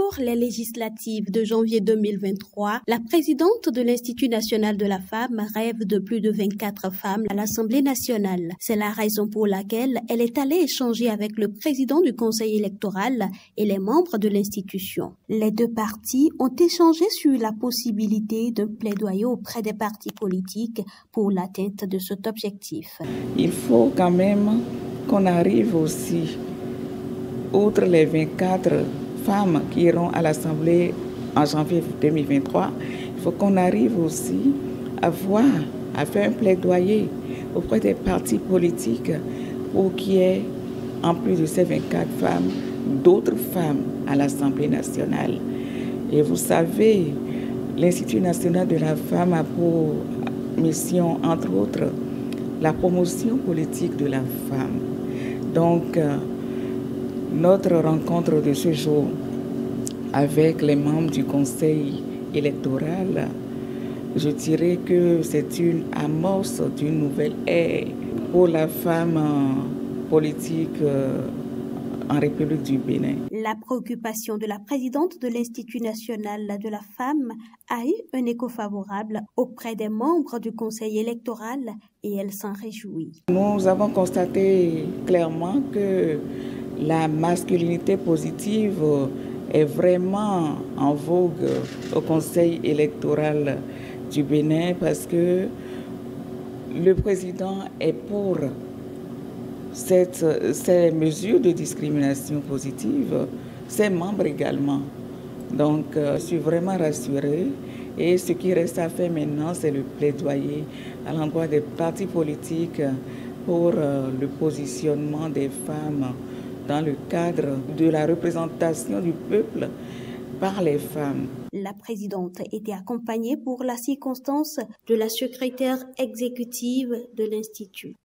pour les législatives de janvier 2023, la présidente de l'Institut national de la femme rêve de plus de 24 femmes à l'Assemblée nationale. C'est la raison pour laquelle elle est allée échanger avec le président du conseil électoral et les membres de l'institution. Les deux parties ont échangé sur la possibilité d'un plaidoyer auprès des partis politiques pour l'atteinte de cet objectif. Il faut quand même qu'on arrive aussi, outre les 24 femmes qui iront à l'Assemblée en janvier 2023, il faut qu'on arrive aussi à faire un plaidoyer auprès des partis politiques pour qu'il y ait, en plus de ces 24 femmes, d'autres femmes à l'Assemblée nationale. Et vous savez, l'Institut national de la femme a pour mission, entre autres, la promotion politique de la femme. Donc, notre rencontre de ce jour avec les membres du conseil électoral, je dirais que c'est une amorce d'une nouvelle ère pour la femme politique en République du Bénin. La préoccupation de la présidente de l'Institut national de la femme a eu un écho favorable auprès des membres du conseil électoral et elle s'en réjouit. Nous avons constaté clairement que la masculinité positive est vraiment en vogue au conseil électoral du Bénin parce que le président est pour ces mesures de discrimination positive, ses membres également. Donc, je suis vraiment rassurée et ce qui reste à faire maintenant, c'est le plaidoyer à l'endroit des partis politiques pour le positionnement des femmes dans le cadre de la représentation du peuple par les femmes. La présidente était accompagnée pour la circonstance de la secrétaire exécutive de l'Institut.